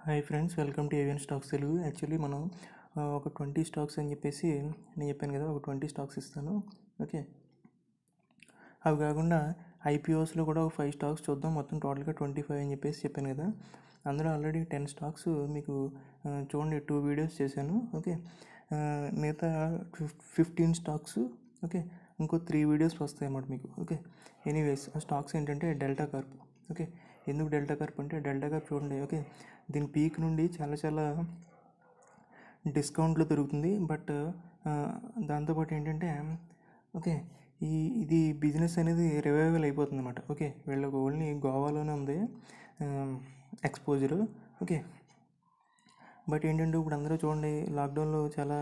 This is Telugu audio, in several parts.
Hi friends, welcome to Avian stocks Telugu. Actually మనం ఒక 20 స్టాక్స్ అని చెప్పేసి నేను చెప్పాను కదా, ఒక 20 స్టాక్స్ ఇస్తాను. ఓకే, అవి కాకుండా ఐపీఓస్లో కూడా ఒక 5 స్టాక్స్ చూద్దాం. మొత్తం టోటల్గా 25 అని చెప్పేసి చెప్పాను కదా. అందులో ఆల్రెడీ 10 స్టాక్స్ మీకు చూడండి 2 వీడియోస్ చేశాను. ఓకే, మిగతా 15 స్టాక్స్ ఓకే ఇంకో 3 వీడియోస్ వస్తాయి అన్నమాట మీకు. ఓకే, ఎనీవేస్ ఆ స్టాక్స్ ఏంటంటే డెల్టా కార్ప్. ఓకే, ఎందుకు డెల్టా కార్ప్ అంటే డెల్టా కార్ప్ చూడండి. ఓకే, దీని పీక్ నుండి చాలా డిస్కౌంట్లో దొరుకుతుంది. బట్ దాంతోపాటు ఏంటంటే ఓకే ఇది బిజినెస్ అనేది రివైవల్ అయిపోతుంది అన్నమాట. ఓకే, వీళ్ళకి ఓన్లీ గోవాలోనే ఉంది ఎక్స్పోజరు. ఓకే, బట్ ఏంటంటే ఇప్పుడు అందరూ చూడండి లాక్డౌన్లో చాలా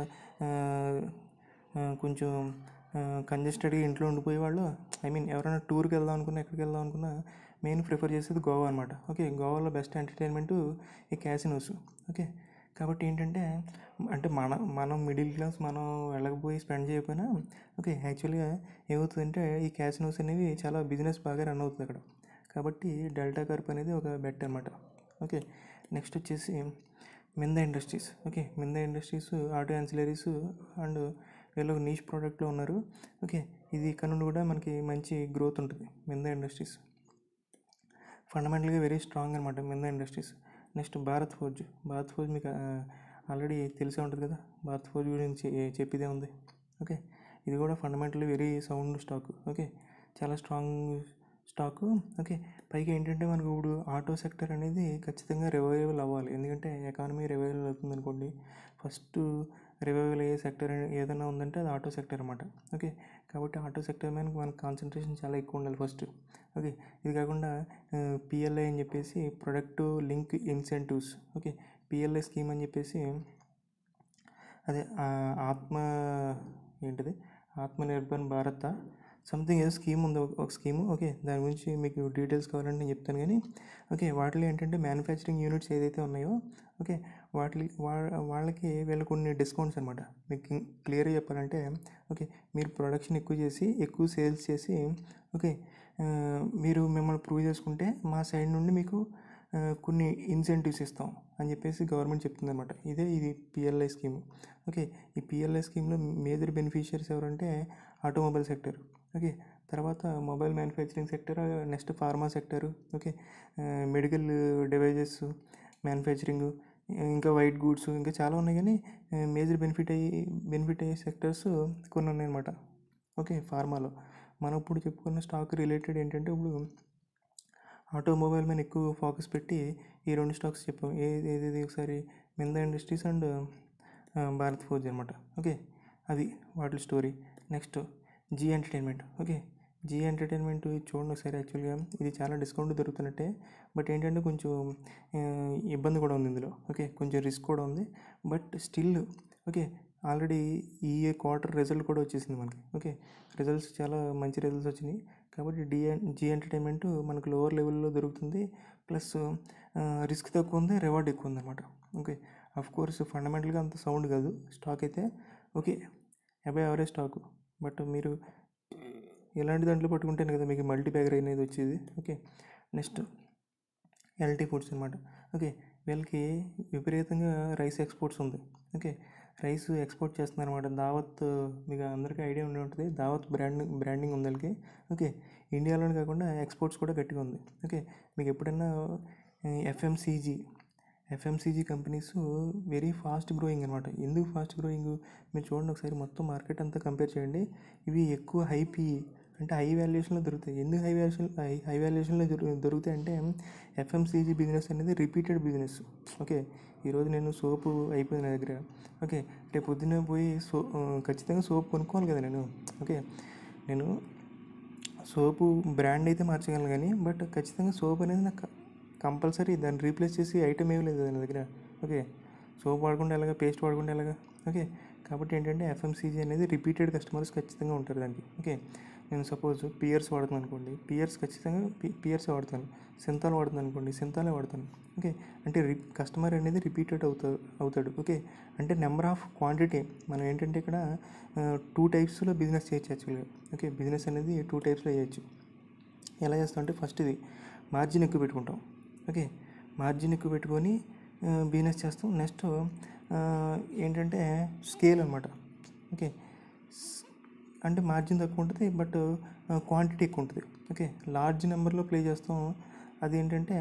కొంచెం కంజెస్టెడ్గా ఇంట్లో ఉండిపోయే వాళ్ళు, ఎవరైనా టూర్కి వెళ్దాం అనుకున్నా, ఎక్కడికి వెళ్దాం అనుకున్నా మెయిన్ ప్రిఫర్ చేసేది గోవా అనమాట. ఓకే, గోవాలో బెస్ట్ ఎంటర్టైన్మెంటు ఈ క్యాసినోస్. ఓకే, కాబట్టి ఏంటంటే అంటే మనం మిడిల్ క్లాస్, మనం వెళ్ళకపోయి స్పెండ్ చేయకపోయినా ఓకే యాక్చువల్గా ఏమవుతుందంటే ఈ క్యాసినోస్ అనేవి చాలా బిజినెస్ బాగా రన్ అవుతుంది అక్కడ. కాబట్టి డెల్టా కార్ప్ అనేది ఒక బెట్ అనమాట. ఓకే, నెక్స్ట్ వచ్చేసి Minda industries. Okay, Minda industries auto ancillaries and వీళ్ళు నీష్ ప్రోడక్ట్లో ఉన్నారు. ఓకే, ఇది ఇక్కడ నుండి కూడా మనకి మంచి గ్రోత్ ఉంటుంది. మిందా ఇండస్ట్రీస్ ఫండమెంటల్గా వెరీ స్ట్రాంగ్ అనమాట Minda industries. Next Bharat forge. Bharat forge మీకు ఆల్రెడీ తెలిసే ఉంటుంది కదా, భారత్ ఫోర్జ్ గురించి చెప్పిదే ఉంది. ఓకే, ఇది కూడా fundamentally very sound stock. Okay, చాలా స్ట్రాంగ్ స్టాకు. ఓకే, పైగా ఏంటంటే మనకు ఇప్పుడు ఆటో సెక్టర్ అనేది ఖచ్చితంగా రివైవల్ అవ్వాలి. ఎందుకంటే ఎకానమీ రివైవల్ అవుతుంది అనుకోండి, ఫస్ట్ రివైవల్ అయ్యే సెక్టర్ ఏదైనా ఉందంటే అది ఆటో సెక్టర్ అనమాట. ఓకే, కాబట్టి ఆటో సెక్టర్ మీద మనకు కాన్సన్ట్రేషన్ చాలా ఎక్కువ ఉండాలి ఫస్ట్. ఓకే, ఇది కాకుండా పిఎల్ఐ అని చెప్పేసి product link incentives. Okay, PLI scheme అని చెప్పేసి అదే ఆత్మనిర్భర్ భారత్ సంథింగ్ ఏదో స్కీమ్ ఉంది, ఒక స్కీము. ఓకే, దాని గురించి మీకు డీటెయిల్స్ కావాలంటే నేను చెప్తాను. కానీ ఓకే, వాటిలో ఏంటంటే మ్యానుఫ్యాక్చరింగ్ యూనిట్స్ ఏదైతే ఉన్నాయో ఓకే వాళ్ళకి వీళ్ళకి కొన్ని డిస్కౌంట్స్ అనమాట. మీకు క్లియర్గా చెప్పాలంటే ఓకే, మీరు ప్రొడక్షన్ ఎక్కువ చేసి ఎక్కువ సేల్స్ చేసి ఓకే మీరు మిమ్మల్ని ప్రూవ్ చేసుకుంటే మా సైడ్ నుండి మీకు కొన్ని ఇన్సెంటివ్స్ ఇస్తాం అని చెప్పేసి గవర్నమెంట్ చెప్తుంది అనమాట. ఇది పిఎల్ఐ స్కీమ్. ఓకే, ఈ పిఎల్ఐ స్కీమ్లో మేజర్ బెనిఫిషియరీస్ ఎవరంటే ఆటోమొబైల్ సెక్టర్. ఓకే, తర్వాత mobile manufacturing sector, next pharma sector. Okay, medical devices manufacturing, ఇంకా వైట్ గూడ్స్, ఇంకా చాలా ఉన్నాయి. కానీ మేజర్ బెనిఫిట్ అయ్యే సెక్టర్స్ కొన్ని ఉన్నాయన్నమాట. ఓకే, ఫార్మాలో మనం ఇప్పుడు చెప్పుకున్న స్టాక్ రిలేటెడ్ ఏంటంటే ఇప్పుడు ఆటోమొబైల్ మీద ఎక్కువ ఫోకస్ పెట్టి ఈ 2 స్టాక్స్ చెప్పాం. ఏది ఒకసారి Minda industries and Bharat forge అనమాట. ఓకే, అది వాటి story. Next Zee entertainment. Okay, Zee entertainment చూడండి ఒకసారి. యాక్చువల్గా ఇది చాలా డిస్కౌంట్ దొరుకుతున్నట్టే, బట్ ఏంటంటే కొంచెం ఇబ్బంది కూడా ఉంది ఇందులో. ఓకే, కొంచెం రిస్క్ కూడా ఉంది. బట్ స్టిల్ ఓకే, ఆల్రెడీ ఈ క్వార్టర్ రిజల్ట్ కూడా వచ్చేసింది మనకి. ఓకే, రిజల్ట్స్ చాలా మంచి రిజల్ట్స్ వచ్చినాయి. కాబట్టి జీ ఎంటర్టైన్మెంట్ మనకు లోవర్ లెవెల్లో దొరుకుతుంది. ప్లస్ రిస్క్ తక్కువ ఉంది, రివార్డ్ ఎక్కువ ఉంది అనమాట. ఓకే, కోర్స్ ఫండమెంటల్గా అంత సౌండ్ కాదు స్టాక్ అయితే. Okay, above average stock. But మీరు ఎలాంటి దాంట్లో పట్టుకుంటేనే కదా మీకు మల్టీ బ్యాగర్ అనేది వచ్చేది. ఓకే, నెక్స్ట్ ఎల్టీ ఫుడ్స్ అనమాట. ఓకే, వీళ్ళకి విపరీతంగా రైస్ ఎక్స్పోర్ట్స్ ఉంది. ఓకే, రైస్ ఎక్స్పోర్ట్ చేస్తున్నారు అనమాట. దావత్ మీకు అందరికీ ఐడియా ఉండి ఉంటుంది. దావత్ బ్రాండింగ్ ఉంది వాళ్ళకి. ఓకే, ఇండియాలోనే కాకుండా ఎక్స్పోర్ట్స్ కూడా గట్టిగా ఉంది. ఓకే, మీకు ఎప్పుడైనా FMCG companies very fast growing అనమాట. ఎందుకు ఫాస్ట్ గ్రోయింగ్ మీరు చూడండి ఒకసారి. మొత్తం మార్కెట్ అంతా కంపేర్ చేయండి. ఇవి ఎక్కువ అంటే హై వాల్యుయేషన్లో దొరుకుతాయి. ఎందుకు హై వాల్యుయేషన్లో దొరుకుతాయి అంటే ఎఫ్ఎంసీజీ బిజినెస్ అనేది రిపీటెడ్ బిజినెస్. ఓకే, ఈరోజు నేను సోపు అయిపోయింది నా దగ్గర. ఓకే, రేపు పొద్దున్నే పోయి ఖచ్చితంగా సోప్ కొనుక్కోవాలి కదా నేను. ఓకే, నేను సోపు బ్రాండ్ అయితే మార్చగలను కానీ బట్ ఖచ్చితంగా సోప్ అనేది నాకు కంపల్సరీ దాన్ని రీప్లేస్ చేసి ఐటమ్ ఏమీ లేదు దాని దగ్గర. ఓకే, సోప్ వాడకుండా ఎలాగా, పేస్ట్ వాడకుండా ఎలాగా. ఓకే, కాబట్టి ఏంటంటే ఎఫ్ఎంసీజీ అనేది రిపీటెడ్ కస్టమర్స్ ఖచ్చితంగా ఉంటారు దానికి. ఓకే, నేను సపోజ్ పియర్స్ వాడుతాను అనుకోండి, పియర్స్ ఖచ్చితంగా పియర్స్ వాడతాను. సింతాల్ వాడుతాను అనుకోండి, సింతాలే వాడతాను. ఓకే, అంటే కస్టమర్ అనేది రిపీటెడ్ అవుతాడు. ఓకే, అంటే నెంబర్ ఆఫ్ క్వాంటిటీ. మనం ఏంటంటే ఇక్కడ 2 టైప్స్లో బిజినెస్ చేయొచ్చు యాక్చువల్గా. ఓకే, బిజినెస్ అనేది 2 టైప్స్లో చేయొచ్చు. ఎలా చేస్తాం అంటే ఫస్ట్ ఇది మార్జిన్ ఎక్కువ పెట్టుకుంటాం. ఓకే, మార్జిన్ ఎక్కువ పెట్టుకొని బిజినెస్ చేస్తాం. నెక్స్ట్ ఏంటంటే స్కేల్ అనమాట. ఓకే, అంటే మార్జిన్ తక్కువ ఉంటుంది బట్ క్వాంటిటీ ఎక్కువ ఉంటుంది. ఓకే, లార్జ్ నెంబర్లో ప్లే చేస్తాం. అదేంటంటే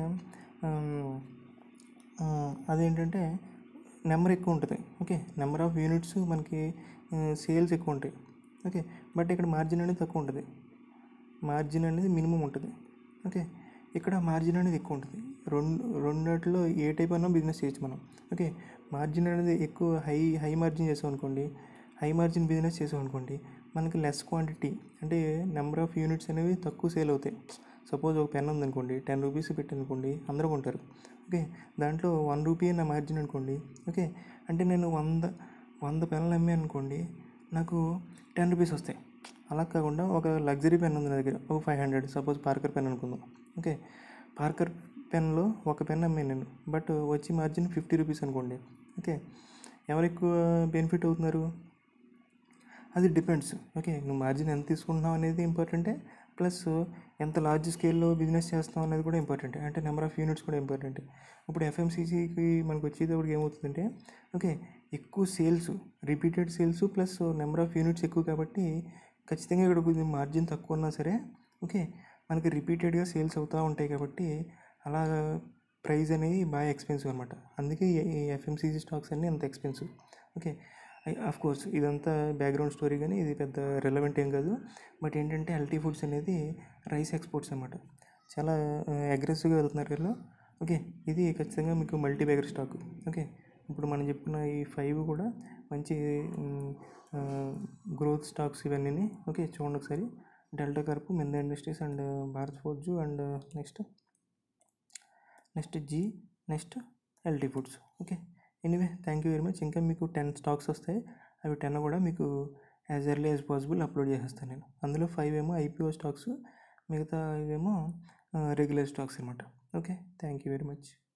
అదేంటంటే నెంబర్ ఎక్కువ ఉంటుంది. ఓకే, నెంబర్ ఆఫ్ యూనిట్స్ మనకి సేల్స్ ఎక్కువ ఉంటాయి. ఓకే, బట్ ఇక్కడ మార్జిన్ అనేది తక్కువ ఉంటుంది. మార్జిన్ అనేది మినిమం ఉంటుంది. ఓకే, ఇక్కడ మార్జిన్ అనేది ఎక్కువ ఉంటుంది. రెండిట్లో ఏ టైప్ అయినా బిజినెస్ చేయొచ్చు మనం. ఓకే, మార్జిన్ అనేది ఎక్కువ హై మార్జిన్ చేసాం అనుకోండి, హై మార్జిన్ బిజినెస్ చేసాం అనుకోండి, మనకి లెస్ క్వాంటిటీ అంటే నెంబర్ ఆఫ్ యూనిట్స్ అనేవి తక్కువ సేల్ అవుతాయి. సపోజ్ ఒక పెన్ ఉందనుకోండి, 10 రూపీస్ పెట్టనుకోండి, అందరూ కొంటారు. ఓకే, దాంట్లో 1 రూపీ నా మార్జిన్ అనుకోండి. ఓకే, అంటే నేను 100 పెన్నులు అమ్మాను అనుకోండి, నాకు 10 రూపీస్ వస్తాయి. అలా కాకుండా ఒక లగ్జరీ పెన్ ఉంది నా దగ్గర, ఒక 500, సపోజ్ పార్కర్ పెన్ అనుకుందాం. ఓకే, పార్కర్ పెన్లో ఒక పెన్ అమ్మాను నేను, బట్ వచ్చి మార్జిన్ 50 రూపీస్ అనుకోండి. ఓకే, ఎవరు ఎక్కువ బెనిఫిట్ అవుతున్నారు? అది డిపెండ్స్. ఓకే, నువ్వు మార్జిన్ ఎంత తీసుకుంటున్నావు అనేది ఇంపార్టెంటే, ప్లస్ ఎంత లార్జ్ స్కేల్లో బిజినెస్ చేస్తాం అనేది కూడా ఇంపార్టెంట్. అంటే నెంబర్ ఆఫ్ యూనిట్స్ కూడా ఇంపార్టెంట్. ఇప్పుడు ఎఫ్ఎంసీజీకి మనకు వచ్చేటప్పుడు ఏమవుతుందంటే, ఓకే, ఎక్కువ sales, repeated sales plus number of units ఎక్కువ కాబట్టి ఖచ్చితంగా ఇక్కడ కొంచెం మార్జిన్ తక్కువ ఉన్నా సరే, ఓకే, మనకి రిపీటెడ్గా సేల్స్ అవుతూ ఉంటాయి కాబట్టి అలా ప్రైస్ అనేది బాగా ఎక్స్పెన్సివ్ అనమాట. అందుకే ఈ ఎఫ్ఎంసీజీ స్టాక్స్ అన్నీ అంత ఎక్స్పెన్సివ్. ఓకే, కోర్స్ ఇదంతా బ్యాక్గ్రౌండ్ స్టోరీ, కానీ ఇది పెద్ద రిలవెంట్ ఏం కాదు. బట్ ఏంటంటే ఎల్టీ ఫుడ్స్ అనేది రైస్ ఎక్స్పోర్ట్స్ అనమాట, చాలా అగ్రెసివ్గా వెళ్తున్నారు వీళ్ళు. ఓకే, ఇది ఖచ్చితంగా మీకు మల్టీ బ్యాగర్ స్టాక్. ఓకే, ఇప్పుడు మనం చెప్పుకున్న ఈ 5 కూడా మంచి గ్రోత్ స్టాక్స్ ఇవన్నీ. ఓకే, చూడండి ఒకసారి. Delta corp, Minda industries and Bharat forge and next Zee, next LT foods. Okay, anyway thank you very much. ఇంకా మీకు 10 స్టాక్స్ వస్తాయి. అవి 10 కూడా మీకు as early as possible upload చేసేస్తాను నేను. అందులో 5 ఏమో ఐపీఓ స్టాక్స్, మిగతా ఇవేమో రెగ్యులర్ స్టాక్స్ అనమాట. Okay, thank you very much.